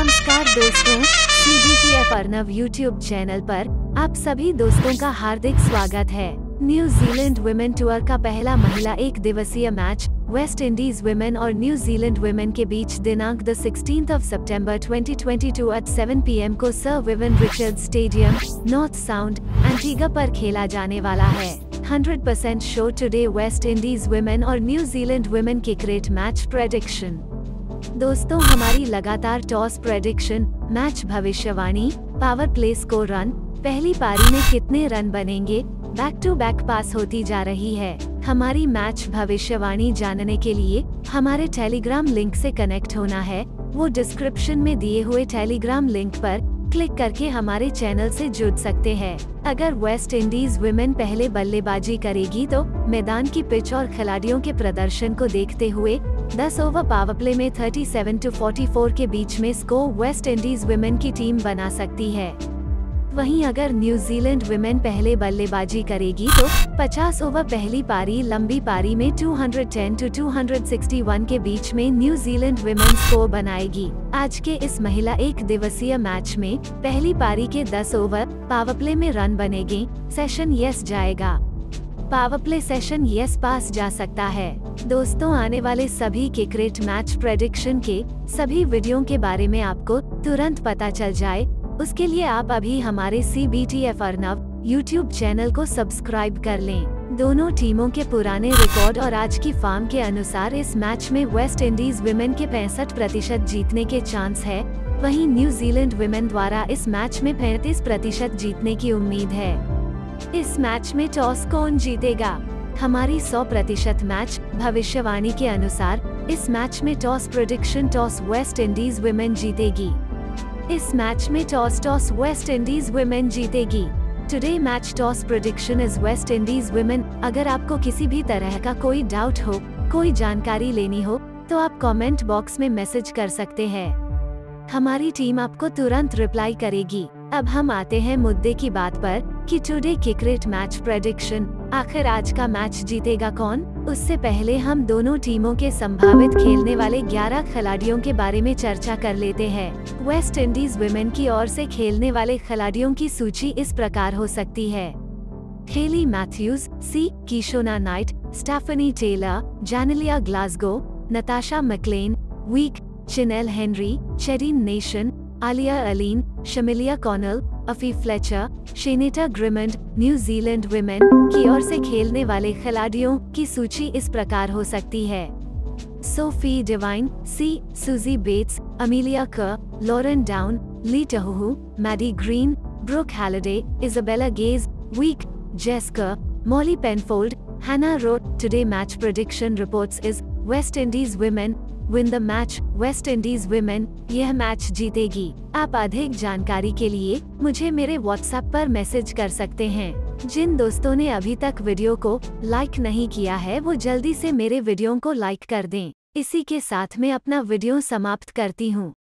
नमस्कार दोस्तों, CBTF Arnav YouTube channel पर आप सभी दोस्तों का हार्दिक स्वागत है। न्यूजीलैंड वुमेन टूर का पहला महिला एक दिवसीय मैच वेस्ट इंडीज वुमेन और न्यूजीलैंड वुमेन के बीच दिनांक 16 सितंबर 2022 at 7 PM को sir Vivian Richards stadium, North Sound, Antigua पर खेला जाने वाला है। 100% show today West Indies women और न्यूजीलैंड वुमेन के क्रिकेट मैच प्रेडिक्शन। दोस्तों, हमारी लगातार टॉस प्रेडिक्शन, मैच भविष्यवाणी, पावर प्ले स्कोर रन, पहली पारी में कितने रन बनेंगे, बैक टू बैक पास होती जा रही है। हमारी मैच भविष्यवाणी जानने के लिए हमारे टेलीग्राम लिंक से कनेक्ट होना है। वो डिस्क्रिप्शन में दिए हुए टेलीग्राम लिंक पर क्लिक करके हमारे चैनल से जुड़ सकते हैं। अगर वेस्ट इंडीज वुमेन पहले बल्लेबाजी करेगी तो मैदान की पिच और खिलाड़ियों के प्रदर्शन को देखते हुए 10 ओवर पावर प्ले में 37-44 के बीच में स्कोर वेस्ट इंडीज वुमेन की टीम बना सकती है। वहीं अगर न्यूजीलैंड वुमेन पहले बल्लेबाजी करेगी तो 50 ओवर पहली पारी लंबी पारी में 210-261 के बीच में न्यूजीलैंड वुमेन स्कोर बनाएगी। आज के इस महिला एक दिवसीय मैच में पहली पारी के 10 ओवर पावर प्ले में रन बनेंगे। सेशन यस जाएगा। Power play session yes pass जा सकता है। दोस्तों, आने वाले सभी के क्रिकेट मैच प्रेडिक्शन के सभी वीडियो के बारे में आपको तुरंत पता चल जाए, उसके लिए आप अभी हमारे CBTF अर्नव यूट्यूब चैनल को सब्सक्राइब कर लें। दोनों टीमों के पुराने रिकॉर्ड और आज की फॉर्म के अनुसार इस मैच में वेस्ट इंडीज वुमेन के 65% जीतने के चांस है। वहीं न्यूजीलैंड वुमेन द्वारा इस मैच में 35% जीतने की उम्मीद है। इस मैच में टॉस कौन जीतेगा? हमारी 100% मैच भविष्यवाणी के अनुसार इस मैच में toss prediction toss West Indies women जीतेगी। इस मैच में टॉस वेस्ट इंडीज वुमेन जीतेगी। Today match toss prediction is West Indies women. अगर आपको किसी भी तरह का कोई डाउट हो, कोई जानकारी लेनी हो तो आप कमेंट बॉक्स में मैसेज कर सकते हैं। हमारी टीम आपको तुरंत रिप्लाई करेगी। अब हम आते हैं मुद्दे की बात पर कि टुडे के क्रिकेट मैच प्रेडिक्शन, आखिर आज का मैच जीतेगा कौन? उससे पहले हम दोनों टीमों के संभावित खेलने वाले 11 खिलाड़ियों के बारे में चर्चा कर लेते हैं। वेस्ट इंडीज वुमेन की ओर से खेलने वाले खिलाड़ियों की सूची इस प्रकार हो सकती है। Hayley Matthews, C Kyshona Knight, Stefanie Taylor, Jannillea Glasgow, Natasha McLean, वीक, Chinelle Henry, Chedean Nation, Aaliyah Alleyne, Shamilia Connell, Afy Fletcher, Sheneta Grimmond. New Zealand women की ओर से खेलने वाले खिलाड़ियों की सूची इस प्रकार हो सकती है। Sophie Devine, C Suzie Bates, Amelia Kerr, Lauren Down, Lea Tahuhu, Maddy Green, Brooke Halliday, Isabella Gaze, wk, Jess Kerr, Molly Penfold, Hannah Rowe. Today match prediction reports is West Indies women win the match. West Indies women यह match जीतेगी। आप अधिक जानकारी के लिए मुझे मेरे WhatsApp पर मैसेज कर सकते हैं। जिन दोस्तों ने अभी तक वीडियो को लाइक नहीं किया है वो जल्दी से मेरे वीडियो को लाइक कर दें। इसी के साथ मैं अपना वीडियो समाप्त करती हूँ।